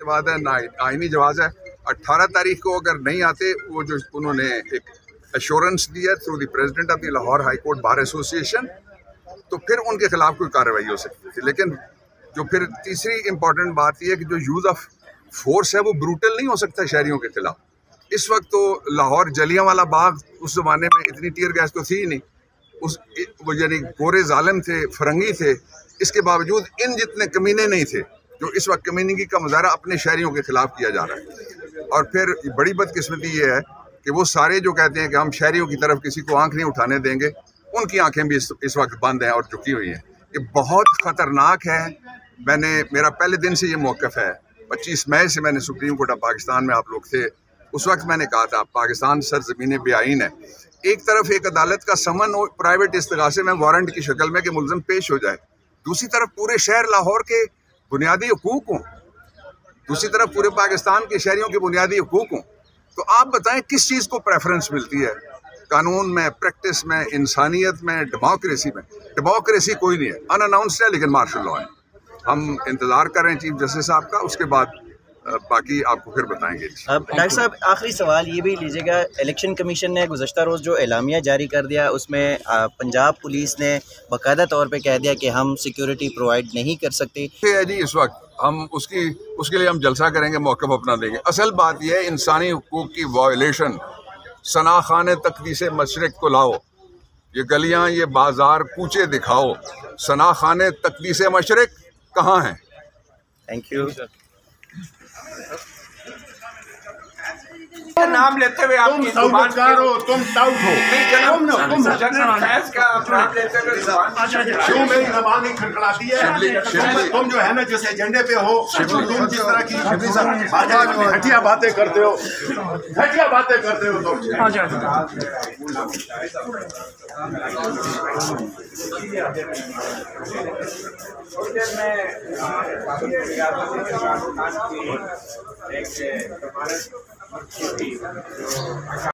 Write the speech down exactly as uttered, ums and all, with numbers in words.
بعد ہے نہ آئینی جواز ہے. اٹھارہ تاریخ کو اگر نہیں آتے, وہ جو انہوں نے ایک ایشورنس دیا through the president of the Lahore high court bar association, تو پھر ان کے خلاف کوئی کارروائی ہو سکتی تھی. لیکن جو پھر تیسری امپورٹنٹ بات یہ ہے کہ جو یوز آف فورس ہے وہ بروٹل نہیں ہو سکتا شہریوں کے خلاف. اس وقت تو لاہور جلیاں والا باغ, اس زمانے میں اتنی ٹیئر گیس تو تھی ہی نہیں, اس وہ یعنی گورے ظالم تھے, فرنگی تھے, اس کے باوجود ان جتنے کمینے نہیں تھے جو اس وقت کمینگی کا مظاہرہ اپنے شہریوں کے خلاف کیا جا رہا ہے. اور پھر بڑی بدقسمتی یہ ہے کہ وہ سارے جو کہتے ہیں کہ ہم شہریوں کی طرف کسی کو آنکھ نہیں اٹھانے دیں گے, ان کی آنکھیں بھی اس وقت بند ہیں اور جھکی ہوئی ہیں. یہ بہت خطرناک ہے. میں نے میرا پہلے دن سے یہ موقف ہے, پچیس مئی سے میں نے سپریم کورٹ آف پاکستان میں, آپ لوگ تھے اس وقت, میں نے کہا تھا پاکستان سرزمین بے آئین ہے. ایک طرف ایک عدالت کا سمن ہو پرائیویٹ استغاثے میں وارنٹ کی شکل میں کہ ملزم پیش ہو جائے, دوسری طرف پورے شہر لاہور کے بنیادی حقوق ہوں, دوسری طرف پورے پاکستان کے شہریوں کے بنیادی حقوق ہوں. تو آپ بتائیں کس چیز کو پریفرنس ملتی ہے قانون میں, پریکٹس میں, انسانیت میں, ڈیموکریسی میں؟ ڈیموکریسی کوئی نہیں ہے, ان اناؤنسڈ ہے لیکن مارشل لاء ہے. ہم انتظار کر رہے ہیں چیف جسٹس صاحب کا, اس کے بعد باقی آپ کو پھر بتائیں گے. ڈاکٹر صاحب آخری سوال یہ بھی لیجیے گا, الیکشن کمیشن نے گزشتہ روز جو اعلامیہ جاری کر دیا, اس میں پنجاب پولیس نے باقاعدہ طور پہ کہہ دیا کہ ہم سیکیورٹی پرووائڈ نہیں کر سکتے. جی اس وقت ہم اس کی اس کے لیے ہم جلسہ کریں گے, موقف اپنا دیں گے. اصل بات یہ ہے انسانی حقوق کی وائلیشن. ثنا خان تقدیس مشرق کو لاؤ, یہ گلیاں, یہ بازار, کوچے دکھاؤ. ثنا خان تقدیس مشرق کہاں ہیں؟ Thank you. نام لیتے ہوئے آپ کی زبان ہو, تم ٹاؤٹ ہو, جنرل فیض کا نام لیتے ہوئے کیوں میری زبان نہیں کھڑکھڑاتی ہے؟ تم جو ہے نا جس ایجنڈے پہ ہو, تم جس طرح کی گھٹیا باتیں کرتے ہو, گھٹیا باتیں کرتے ہو تم.